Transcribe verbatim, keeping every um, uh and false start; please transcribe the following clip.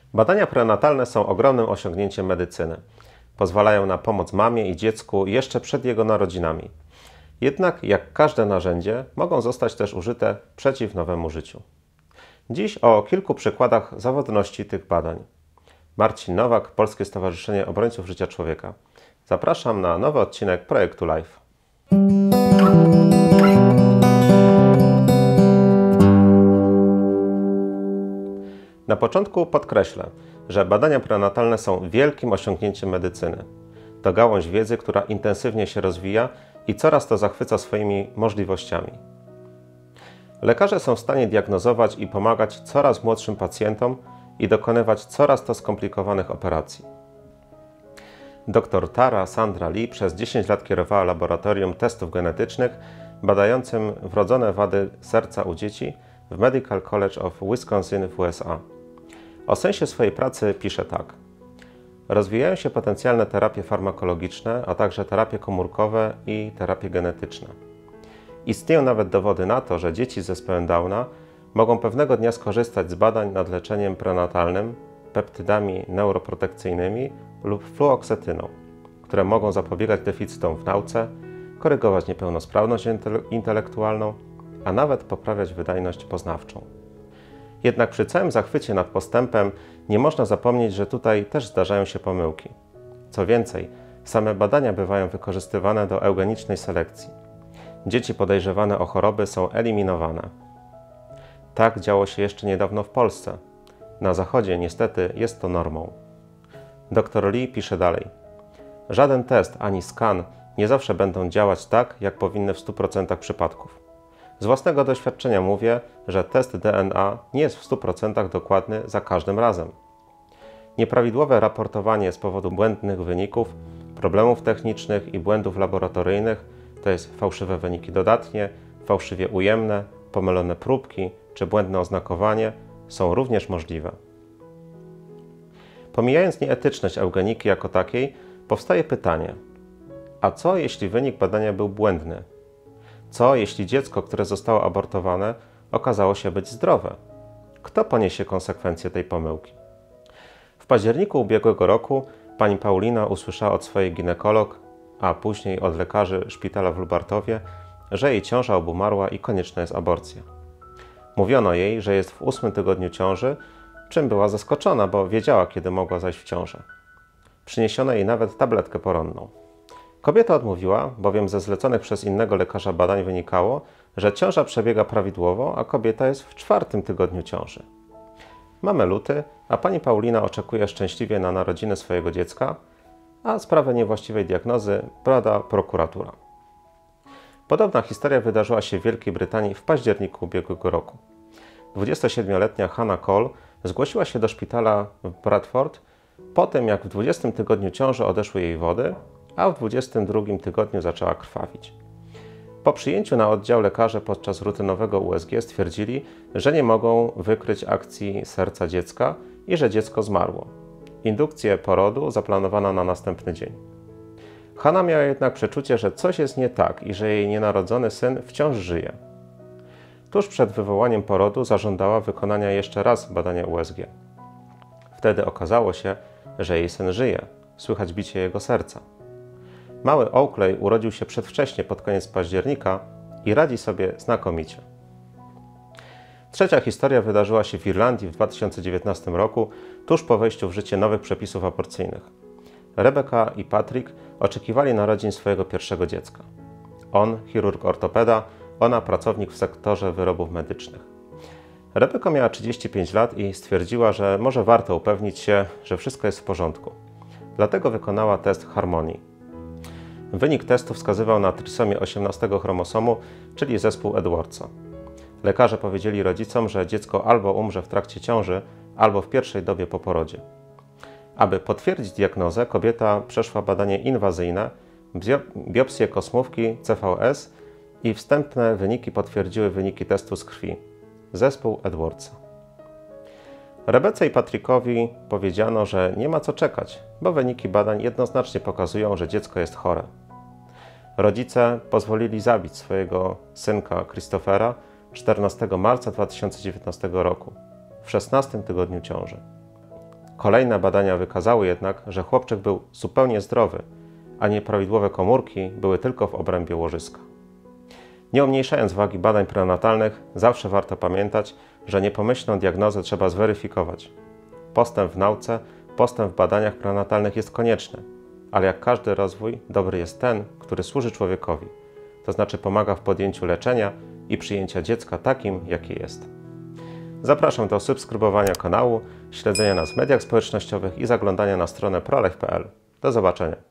Badania prenatalne są ogromnym osiągnięciem medycyny. Pozwalają na pomoc mamie i dziecku jeszcze przed jego narodzinami. Jednak, jak każde narzędzie, mogą zostać też użyte przeciw nowemu życiu. Dziś o kilku przykładach zawodności tych badań. Marcin Nowak, Polskie Stowarzyszenie Obrońców Życia Człowieka. Zapraszam na nowy odcinek Projektu Life. Na początku podkreślę, że badania prenatalne są wielkim osiągnięciem medycyny. To gałąź wiedzy, która intensywnie się rozwija i coraz to zachwyca swoimi możliwościami. Lekarze są w stanie diagnozować i pomagać coraz młodszym pacjentom i dokonywać coraz to skomplikowanych operacji. Doktor Tara Sandra Lee przez dziesięć lat kierowała laboratorium testów genetycznych badającym wrodzone wady serca u dzieci w Medical College of Wisconsin w U S A. O sensie swojej pracy pisze tak. Rozwijają się potencjalne terapie farmakologiczne, a także terapie komórkowe i terapie genetyczne. Istnieją nawet dowody na to, że dzieci z zespołem Downa mogą pewnego dnia skorzystać z badań nad leczeniem prenatalnym, peptydami neuroprotekcyjnymi lub fluoksetyną, które mogą zapobiegać deficytom w nauce, korygować niepełnosprawność intelektualną, a nawet poprawiać wydajność poznawczą. Jednak przy całym zachwycie nad postępem nie można zapomnieć, że tutaj też zdarzają się pomyłki. Co więcej, same badania bywają wykorzystywane do eugenicznej selekcji. Dzieci podejrzewane o choroby są eliminowane. Tak działo się jeszcze niedawno w Polsce. Na Zachodzie niestety jest to normą. Doktor Lee pisze dalej. Żaden test ani skan nie zawsze będą działać tak, jak powinny w stu procentach przypadków. Z własnego doświadczenia mówię, że test D N A nie jest w stu procentach dokładny za każdym razem. Nieprawidłowe raportowanie z powodu błędnych wyników, problemów technicznych i błędów laboratoryjnych, to jest fałszywe wyniki dodatnie, fałszywie ujemne, pomylone próbki czy błędne oznakowanie, są również możliwe. Pomijając nieetyczność eugeniki jako takiej, powstaje pytanie, a co jeśli wynik badania był błędny? Co jeśli dziecko, które zostało abortowane, okazało się być zdrowe? Kto poniesie konsekwencje tej pomyłki? W październiku ubiegłego roku pani Paulina usłyszała od swojej ginekolog, a później od lekarzy szpitala w Lubartowie, że jej ciąża obumarła i konieczna jest aborcja. Mówiono jej, że jest w ósmym tygodniu ciąży, czym była zaskoczona, bo wiedziała, kiedy mogła zajść w ciążę. Przyniesiono jej nawet tabletkę poronną. Kobieta odmówiła, bowiem ze zleconych przez innego lekarza badań wynikało, że ciąża przebiega prawidłowo, a kobieta jest w czwartym tygodniu ciąży. Mamy luty, a pani Paulina oczekuje szczęśliwie na narodziny swojego dziecka, a sprawę niewłaściwej diagnozy bada prokuratura. Podobna historia wydarzyła się w Wielkiej Brytanii w październiku ubiegłego roku. dwudziestosiedmioletnia Hannah Cole zgłosiła się do szpitala w Bradford po tym, jak w dwudziestym tygodniu ciąży odeszły jej wody, a w dwudziestym drugim tygodniu zaczęła krwawić. Po przyjęciu na oddział lekarze podczas rutynowego U S G stwierdzili, że nie mogą wykryć akcji serca dziecka i że dziecko zmarło. Indukcję porodu zaplanowano na następny dzień. Hannah miała jednak przeczucie, że coś jest nie tak i że jej nienarodzony syn wciąż żyje. Tuż przed wywołaniem porodu zażądała wykonania jeszcze raz badania U S G. Wtedy okazało się, że jej syn żyje, słychać bicie jego serca. Mały Oakley urodził się przedwcześnie pod koniec października i radzi sobie znakomicie. Trzecia historia wydarzyła się w Irlandii w dwa tysiące dziewiętnastym roku, tuż po wejściu w życie nowych przepisów aborcyjnych. Rebecca i Patrick oczekiwali narodzin swojego pierwszego dziecka. On, chirurg ortopeda, ona pracownik w sektorze wyrobów medycznych. Rebecca miała trzydzieści pięć lat i stwierdziła, że może warto upewnić się, że wszystko jest w porządku. Dlatego wykonała test harmonii. Wynik testu wskazywał na trisomię osiemnastego chromosomu, czyli zespół Edwardsa. Lekarze powiedzieli rodzicom, że dziecko albo umrze w trakcie ciąży, albo w pierwszej dobie po porodzie. Aby potwierdzić diagnozę, kobieta przeszła badanie inwazyjne, biopsję kosmówki C V S i wstępne wyniki potwierdziły wyniki testu z krwi. Zespół Edwardsa. Rebece i Patrickowi powiedziano, że nie ma co czekać, bo wyniki badań jednoznacznie pokazują, że dziecko jest chore. Rodzice pozwolili zabić swojego synka Christophera czternastego marca dwa tysiące dziewiętnastego roku, w szesnastym tygodniu ciąży. Kolejne badania wykazały jednak, że chłopczyk był zupełnie zdrowy, a nieprawidłowe komórki były tylko w obrębie łożyska. Nie umniejszając wagi badań prenatalnych, zawsze warto pamiętać, że niepomyślną diagnozę trzeba zweryfikować. Postęp w nauce, postęp w badaniach prenatalnych jest konieczny, ale jak każdy rozwój, dobry jest ten, który służy człowiekowi, to znaczy pomaga w podjęciu leczenia i przyjęcia dziecka takim, jakie jest. Zapraszam do subskrybowania kanału, śledzenia nas w mediach społecznościowych i zaglądania na stronę prolife kropka p l. Do zobaczenia.